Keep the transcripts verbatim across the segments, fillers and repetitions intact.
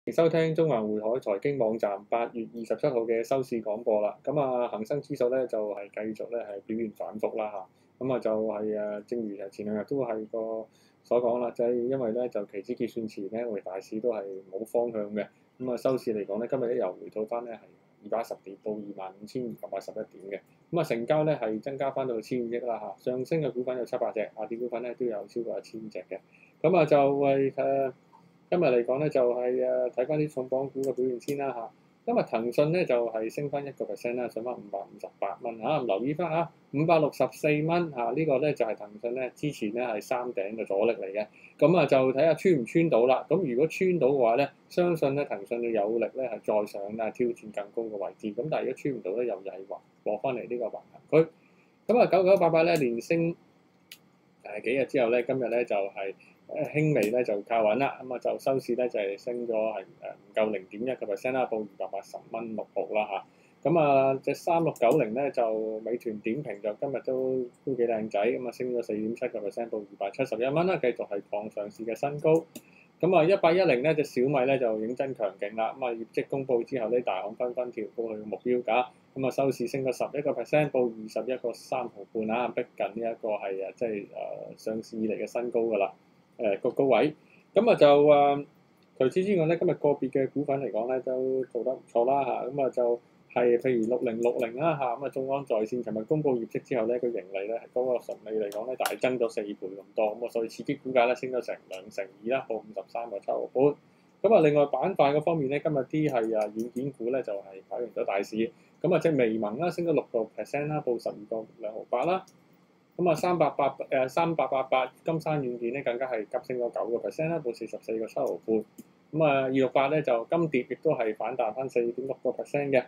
收聽中環匯海財經網站八月二十七號嘅收市廣播啦。咁啊，恒生指數咧就係、是、繼續咧係表現反覆啦嚇。咁啊就係、是、誒，正如前兩日都係個所講啦，就係、是、因為咧就期指結算前咧，我哋大市都係冇方向嘅。咁啊收市嚟講咧，今日咧又回到翻咧係二百一十點，到二萬五千二百八十一點嘅。咁啊成交咧係增加翻到千億啦嚇。上升嘅股份有七百隻，下跌股份咧都有超過一千隻嘅。咁啊就係、是、誒。今日嚟講咧，就係誒睇翻啲重磅股嘅表現先啦嚇。今日騰訊咧就係、是、升翻一個 percent 啦，上翻五百五十八蚊嚇。留意翻嚇，五百六十四蚊嚇，呢、這個咧就係、是、騰訊咧之前咧係三頂嘅阻力嚟嘅。咁啊就睇下穿唔穿到啦。咁如果穿到嘅話咧，相信咧騰訊嘅有力咧係再上啊挑戰更高嘅位置。咁但係如果穿唔到咧，又係滑落翻嚟呢個橫行區。咁啊九九八八咧連升誒幾日之後咧，今日咧就係、是。誒輕微咧就靠穩啦，咁啊就收市咧就係、是、升咗係誒唔夠零點一個 percent 啦，報二百八十蚊六毫啦嚇。咁啊隻三六九零咧就美團點評就今日都都幾靚仔，咁啊升咗四點七個 percent，報二百七十一蚊啦，繼續係創上市嘅新高。咁啊一八一零咧隻小米咧就認真強勁啦，咁啊業績公佈之後咧大行紛紛調高佢嘅目標價，咁啊收市升咗十一個 percent，報二十一個三毫半啦，逼近呢一個係啊即係誒上市以嚟嘅新高㗎啦。誒個高位，咁啊就誒除此之外咧，今日個別嘅股份嚟講咧都做得唔錯啦嚇，咁啊就係譬如六零六零啦嚇，咁啊眾安在線尋日公佈業績之後咧，個盈利咧嗰個純利嚟講咧大增咗四倍咁多，咁啊所以刺激股價咧升咗成兩成二啦，報五十三個七毫半。咁啊另外板塊嗰方面咧，今日啲係啊軟件股咧就係跑贏咗大市，咁啊即係微盟啦升咗六個 percent 啦，報十二個兩毫八啦。咁啊，三八八誒三八八八金山軟件咧，更加係急升咗九個 percent 啦，報四十四個七毫半。咁啊，二六八咧就金蝶亦都係反彈翻四點六個 percent 嘅。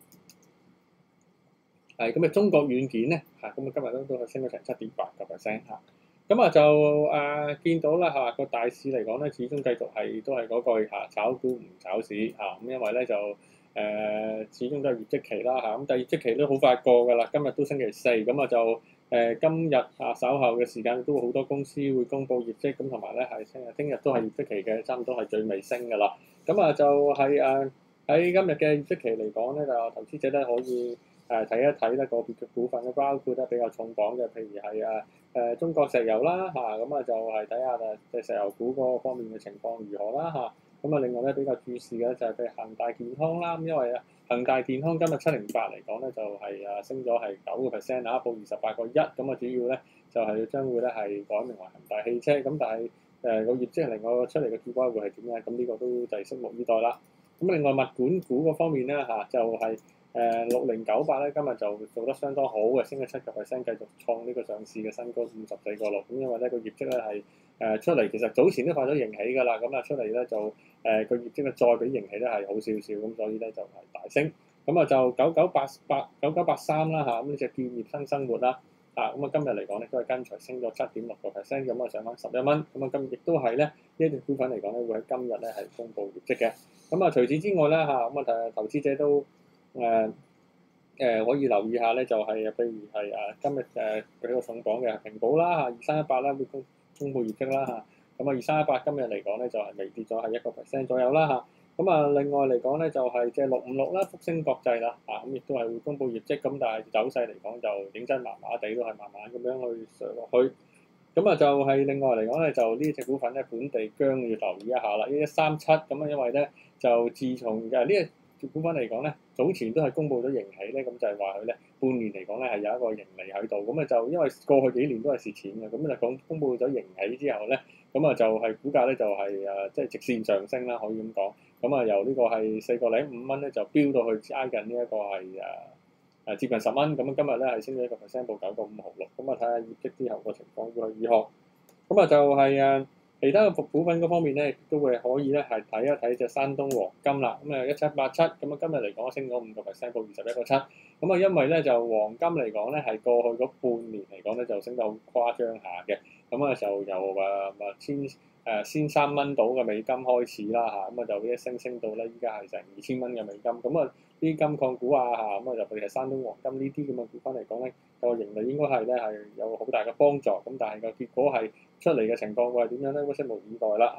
係咁啊，中國軟件咧嚇，咁啊今日都都係升咗成七點八個 percent 嚇。咁啊就誒、啊、見到啦嚇，個大市嚟講咧，始終繼續係都係嗰句嚇，炒股唔炒市嚇。咁、啊、因為咧就誒、呃、始終都係業績期啦嚇，咁但係業績期都好快過㗎啦，今日都星期四，咁啊就誒、呃、今日啊稍後嘅時間都好多公司會公布業績，咁同埋咧係聽日聽日都係業績期嘅，差唔多係最尾升㗎啦。咁啊就係誒喺今日嘅業績期嚟講咧，就投資者咧可以誒睇、呃、一睇咧個別嘅股份咧，包括得比較重磅嘅，譬如係啊。誒、呃、中國石油啦嚇，咁啊就係睇下誒隻石油股嗰個方面嘅情況如何啦嚇。咁啊另外咧比較注視嘅就係譬如恒大健康啦，咁因為啊恒大健康今日七零八嚟講咧就係、是、啊升咗係九個 percent 啊，報二十八個一，咁啊主要咧就係、是、將會咧係改名為恒大汽車，咁但係誒個業績另外出嚟嘅結果會係點咧？咁呢個都就係拭目以待啦。咁另外物管股嗰方面咧嚇就係、是。誒六零九八咧，今日就做得相當好嘅，升咗七個 percent，繼續創呢個上市嘅新高，五十四個六。咁因為咧個業績咧係誒出嚟，其實早前都發咗盈喜㗎啦，咁啊出嚟咧就誒個、呃、業績咧再比盈喜咧係好少少，咁所以咧就係、是、大升。咁啊就九九八八九九八三啦嚇，咁呢隻建業新生活啦，啊咁啊今日嚟講咧都係跟隨升咗七點六個 percent，咁啊上翻十一蚊。咁啊今亦都係咧呢一隻股份嚟講咧會喺今日咧係公布業績嘅。咁啊除此之外咧嚇，咁啊投資者都。誒誒、呃呃、可以留意下咧，就係、是、譬如係誒今日誒比較重磅嘅平保啦嚇，二三一八啦會公公佈業績啦嚇，咁啊二三一八今日嚟講咧就係、是、微跌咗係一個 percent 左右啦嚇，咁啊另外嚟講咧就係即係六五六啦，復星國際啦嚇，咁亦都係會公佈業績，咁但係走勢嚟講就認真麻麻地，都係慢慢咁樣去上落去。咁啊就係另外嚟講咧，就呢隻股份咧本地薑要留意一下啦，一一三七咁啊，因為咧就自從嘅呢隻股份嚟講咧，早前都係公布咗盈喜咧，咁就係話佢咧半年嚟講咧係有一個盈利喺度，咁啊就因為過去幾年都係蝕錢嘅，咁就講公布咗盈喜之後咧，咁啊就係股價咧就係誒即係直線上升啦，可以咁講，咁啊由呢個係四個零五蚊咧就飆到去挨近呢一個係誒誒接近十蚊，咁啊今日咧係升咗一個 percent，報九個五毫六，咁啊睇下業績之後個情況會如何，咁啊就係誒。其他嘅股份嗰方面咧，都會可以咧係睇一睇隻山東黃金啦。咁啊一七八七，咁啊今日嚟講升咗五個 percent，報二十一個七。咁啊因為咧就黃金嚟講咧係過去嗰半年嚟講咧就升得好誇張下嘅。咁啊就由誒誒千誒先三蚊到嘅美金開始啦嚇，咁啊就一升升到咧依家係成二千蚊嘅美金。咁啊啲金礦股啊嚇，咁啊就譬如係山東黃金呢啲咁嘅股份嚟講咧，個盈利應該係咧係有好大嘅幫助。咁但係個結果係出嚟嘅情況會係點樣咧？都拭目以待啦嚇。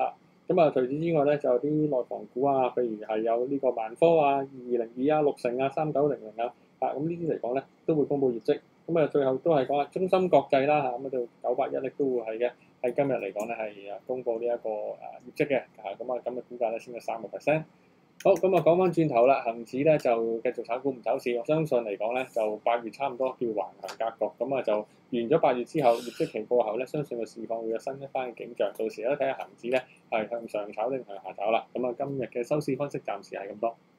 咁啊，除此之外咧，就有啲內房股啊，譬如係有呢個萬科啊、二零二啊、六成啊、三九零零啊，啊咁呢啲嚟講咧，都會公布業績。咁啊，最後都係講下中芯國際啦嚇，咁啊到九八一咧都會係嘅，喺今日嚟講咧係啊公布呢一個誒業績嘅，啊咁啊咁啊股價咧升咗三個 percent。好，咁啊講翻轉頭啦，恒指咧就繼續炒股唔炒市，我相信嚟講咧就八月差唔多叫橫行格局，咁啊就完咗八月之後業績期過後咧，相信個市況會有新一番嘅景象，到時咧睇下恒指咧係向上炒定向下炒啦。咁啊今日嘅收市分析暫時係咁多。